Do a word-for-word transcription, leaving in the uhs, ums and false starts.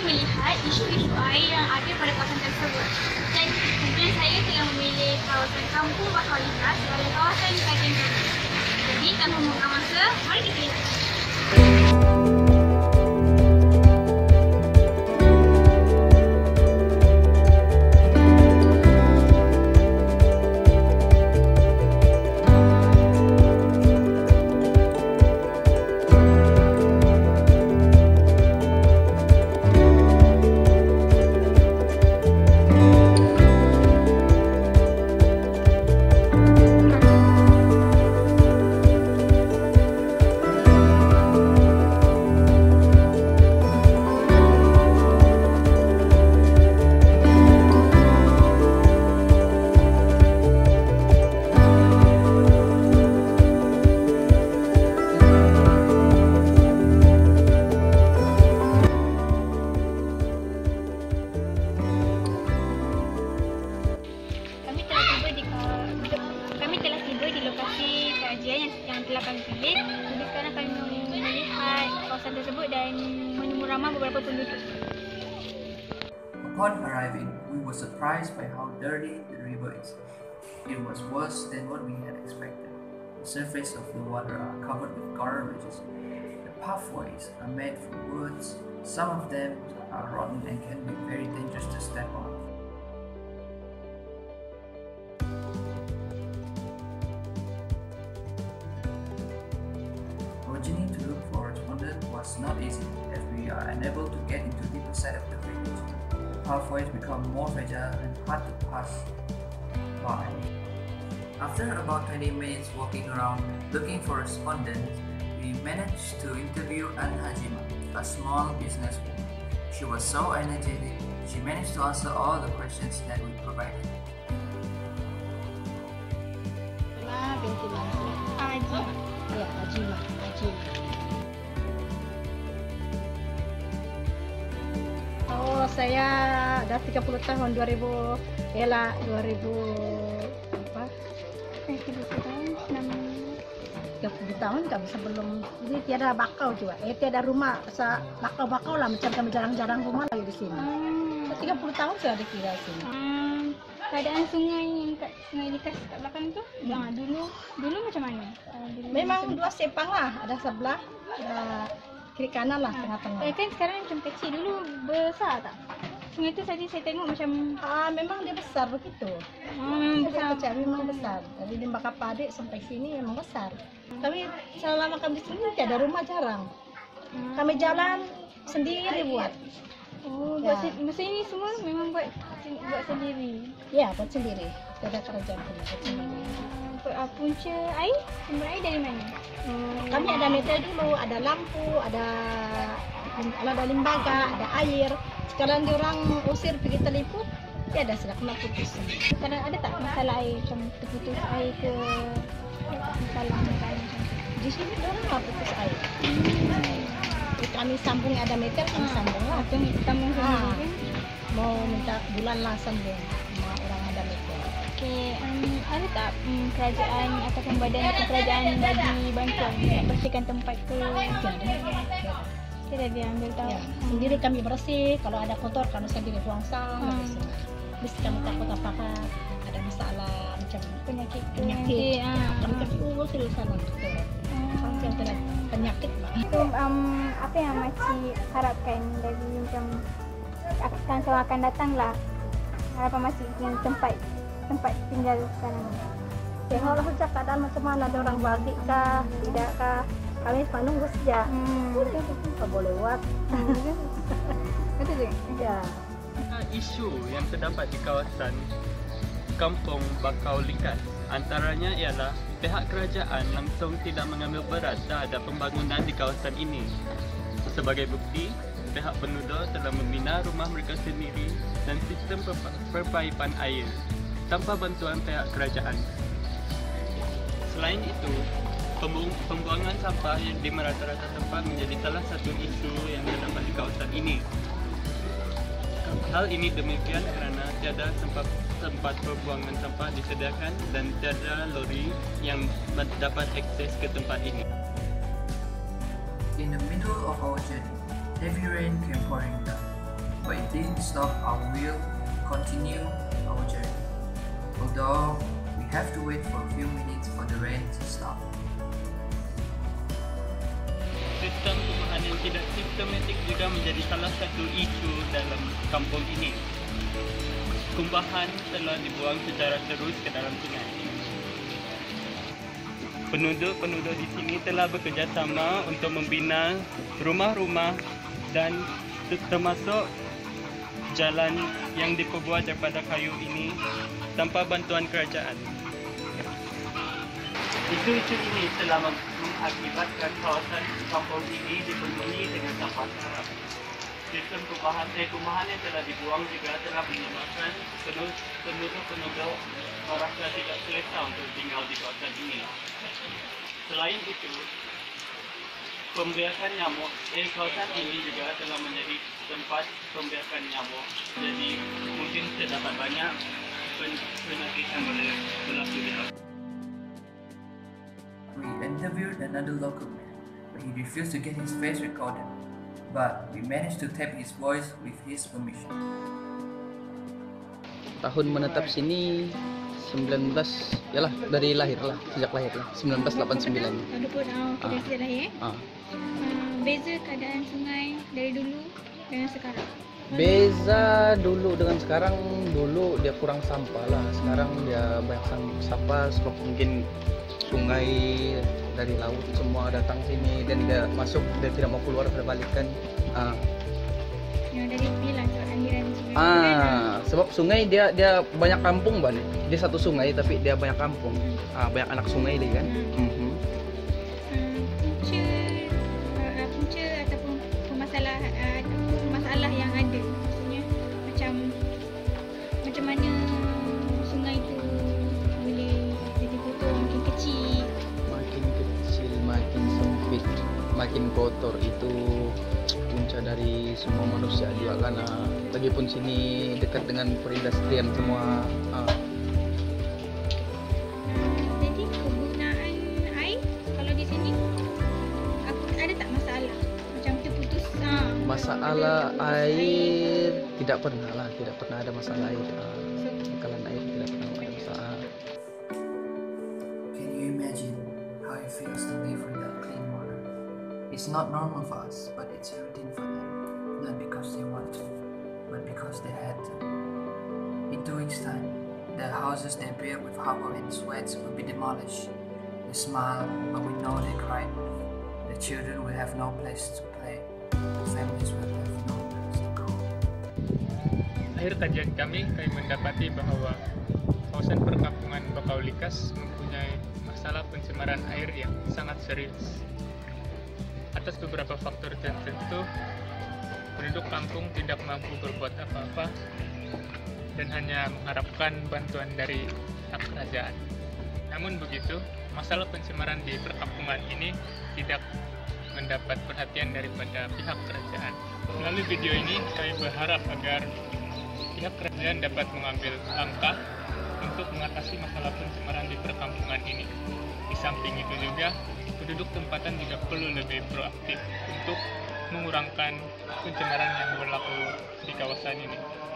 melihat isu-isu air yang ada pada kawasan tersebut. Dan kemudian saya telah memilih kawasan Kampung Bakau Likas sebagai kawasan kajian kami. Jadi, tanpa membuang masa, mari kita lihat. Yang telah kami pilih. Jadi sekarang kami melihat kawasan tersebut dan menemu ramai beberapa penduduk. Upon arriving, we were surprised by how dirty the river is. It was worse than what we had expected. The surface of the water are covered with garbages. The pathways are made from woods. Some of them are rotten and can be very dangerous to step on. Our journey to look for a respondent was not easy, as we are unable to get into deeper side of the village. The pathways become more fragile and hard to pass by. After about twenty minutes walking around looking for respondents, we managed to interview An Hajima, a small businesswoman. She was so energetic, she managed to answer all the questions that we provided. Binti Mansur. Haji. Ya, Hajima. Hajima. Oh, saya dah tiga puluh tahun, dua ribu, ialah dua ribu apa? Eh, tiga puluh tahun, enam tiga puluh tahun kan sebelum ini tiada bakau juga. Eh tiada rumah, sa bakau-bakau lah macam kami jarang-jarang rumah lagi di sini. Hmm. tiga puluh tahun sudah ada kira sini. Hmm. Keadaan sungai yang kat sungai Likas kat belakang tu, hmm. ah, dulu dulu macam mana? Uh, dulu Memang macam dua sepang lah, ada sebelah, ada kiri kanan lah, ah. tengah-tengah. Eh, kan sekarang macam kecil, dulu besar tak? Sungai tu tadi saya tengok macam Ah, memang dia besar begitu. ah, memang Dia besar. kecil, memang besar. Dari Limbah Padik sampai sini memang besar. Tapi selama kami di sini tiada rumah jarang. Hmm. Kami jalan sendiri buat. Oh, Ya. buat se- masa ini semua memang buat buat sendiri. Ya, buat sendiri. Tiada kerajaan pun buat sendiri. Untuk uh, punca air, sumber air dari mana? Hmm. Kami ada meter dulu, ada lampu, ada ada limbaga, ada air. Sekarang diorang usir pergi teliput, tiada sudah kena putus. Sekarang ada tak masalah air macam terputus air ke masalah masalah macam tu? Di sini diorang tak putus air. Hmm. Kami sambung, ada meter kami Ah. sambung lah. Macam sambung Ah. sendiri kan? Mau minta bulan lah sambung sama orang ada meter. Okey, um, ada tak um, kerajaan ataupun badan atau kerajaan bagi bantuan nak bersihkan tempat tu? Tiada. Kita dah diambil tahu. Ya, sendiri kami bersih. Kalau ada kotor kami sendiri buang sampah. Hmm. bersih. Bis kami takut apakah ada masalah macam Penyakit ke penyakit. nanti, ah. Kami kasih urus di sana. Sampai yang kena penyakit pak. So, um, apa yang makcik harapkan dari macam akan kalau akan datang lah, harapan makcik dengan tempat tempat tinggal sekarang ni? Tengoklah saja keadaan macam mana, ada orang balik kah, tidak kah. Kami cuma nunggu saja. Hmm, betul betul. Tak boleh buat. Betul betul tak? Ya. Isu yang terdapat di kawasan Kampung Bakau Likas antaranya ialah pihak kerajaan langsung tidak mengambil berat terhadap pembangunan di kawasan ini. Sebagai bukti, pihak penuduh telah membina rumah mereka sendiri dan sistem perpaipan air tanpa bantuan pihak kerajaan. Selain itu, pembuangan sampah yang di merata-rata tempat menjadi salah satu isu yang terdapat di kawasan ini. Hal ini demikian kerana tiada tempat tempat pembuangan sampah disediakan dan tiada lori yang dapat akses ke tempat ini. In the middle of our journey, heavy rain came pouring down. but it didn't stop our will to continue our journey. Although we have to wait for a few minutes for the rain to stop. Sistem perumahan yang tidak sistematik juga menjadi salah satu isu dalam kampung ini. Kumbahan telah dibuang secara terus ke dalam sungai. Penduduk-penduduk di sini telah bekerjasama untuk membina rumah-rumah dan termasuk jalan yang diperbuat daripada kayu ini tanpa bantuan kerajaan. Isu-isu ini telah mengakibatkan kawasan kampung ini dipenuhi dengan sampah sarap. Sistem perumahan, eh, perumahan yang telah dibuang juga telah menyebabkan penduduk-penduduk merasa tidak selesa untuk tinggal di kawasan ini. Selain itu, pembiakan nyamuk, eh, kawasan ini juga telah menjadi tempat pembiakan nyamuk. Jadi mungkin terdapat banyak penyakit yang boleh berlaku di sana. We interviewed another local man, but he refused to get his face recorded. But we managed to tape his voice with his permission. Tahun menetap sini sembilan belas, yalah dari lahir lah, sejak lahir lah, sembilan belas lapan puluh sembilan. Tahun dua puluh oh, kita Ah. sejak lahir. Ah. Uh, beza keadaan sungai dari dulu dengan sekarang. Beza dulu dengan sekarang, dulu dia kurang sampah lah, sekarang dia banyak sampah sebab mungkin sungai dari laut semua datang sini dan dia masuk, dia tidak mau keluar, dia balikkan. Ah. Yang dari bilang aliran sungai. Ah, sebab sungai dia dia banyak kampung ban. Dia satu sungai tapi dia banyak kampung. Ah, banyak anak sungai dia kan. Mhm. Uh, punca uh, punca ataupun masalah uh, masalah yang ada, maksudnya macam macam mana sungai tu boleh jadi kotor, makin kecil. Makin kecil, makin sempit, makin kotor itu punca dari semua manusia juga kan. Ah, lagipun sini dekat dengan perindustrian semua. Ah. Jadi penggunaan air kalau di sini aku ada tak masalah macam terputus ah Masalah air tidak pernah lah, tidak pernah ada masalah air. Ah, so, bekalan air tidak pernah ada masalah. Can you imagine how it feels to live without clean water? It's not normal for us, but it's a routine for them. Not because they want to, but because they had to. In two weeks' time, the houses they built with harbor and sweats will be demolished. They smile, but we know they cried. The children will have no place to play. The families will have no place to go. Akhir kajian kami, kami mendapati bahawa kawasan perkampungan Bakau Likas mempunyai masalah pencemaran air yang sangat serius. Atas beberapa faktor tertentu, penduduk kampung tidak mampu berbuat apa-apa dan hanya mengharapkan bantuan dari pihak kerajaan. Namun begitu, masalah pencemaran di perkampungan ini tidak mendapat perhatian daripada pihak kerajaan. Melalui video ini, kami berharap agar pihak kerajaan dapat mengambil langkah untuk mengatasi masalah pencemaran di perkampungan ini. Di samping itu juga, penduduk tempatan juga perlu lebih proaktif untuk mengurangkan pencemaran yang berlaku di kawasan ini.